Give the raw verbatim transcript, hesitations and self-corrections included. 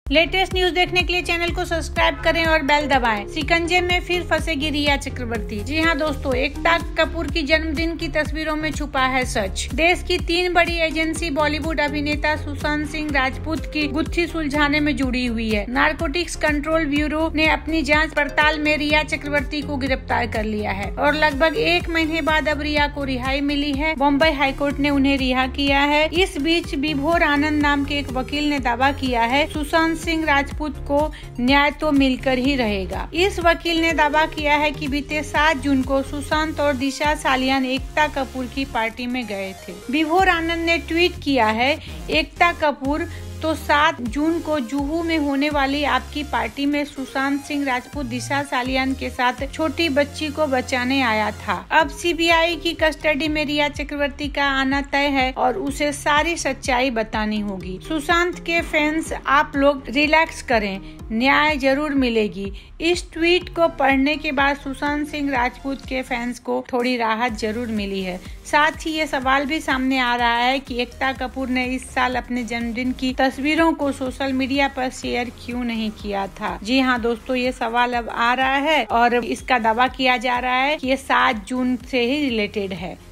Latest news देखने के लिए चैनल को सब्सक्राइब करें और बेल दबाएं। शिकंजे में फिर फंसेगी रिया चक्रवर्ती। जी हां दोस्तों, एकता कपूर की जन्मदिन की तस्वीरों में छुपा है सच। देश की तीन बड़ी एजेंसी बॉलीवुड अभिनेता सुशांत सिंह राजपूत की गुत्थी सुलझाने में जुड़ी हुई है। नारकोटिक्स कंट्रोल ब्यूरो ने अपनी जांच पड़ताल में रिया चक्रवर्ती को गिरफ्तार कर लिया है और लगभग एक महीने बाद अब रिया को रिहाई मिली है। बॉम्बे हाईकोर्ट ने उन्हें रिहा किया है। इस बीच विभोर आनंद नाम के एक वकील ने दावा किया है सुशांत सिंह राजपूत को न्याय तो मिलकर ही रहेगा। इस वकील ने दावा किया है कि बीते सात जून को सुशांत और दिशा सालियान एकता कपूर की पार्टी में गए थे। विभोर आनंद ने ट्वीट किया है, एकता कपूर तो सात जून को जुहू में होने वाली आपकी पार्टी में सुशांत सिंह राजपूत दिशा सालियान के साथ छोटी बच्ची को बचाने आया था। अब सीबीआई की कस्टडी में रिया चक्रवर्ती का आना तय है और उसे सारी सच्चाई बतानी होगी। सुशांत के फैंस, आप लोग रिलैक्स करें, न्याय जरूर मिलेगी। इस ट्वीट को पढ़ने के बाद सुशांत सिंह राजपूत के फैंस को थोड़ी राहत जरूर मिली है। साथ ही ये सवाल भी सामने आ रहा है कि एकता कपूर ने इस साल अपने जन्मदिन की तस्वीरों को सोशल मीडिया पर शेयर क्यों नहीं किया था। जी हाँ दोस्तों, ये सवाल अब आ रहा है और इसका दावा किया जा रहा है कि ये सात जून से ही रिलेटेड है।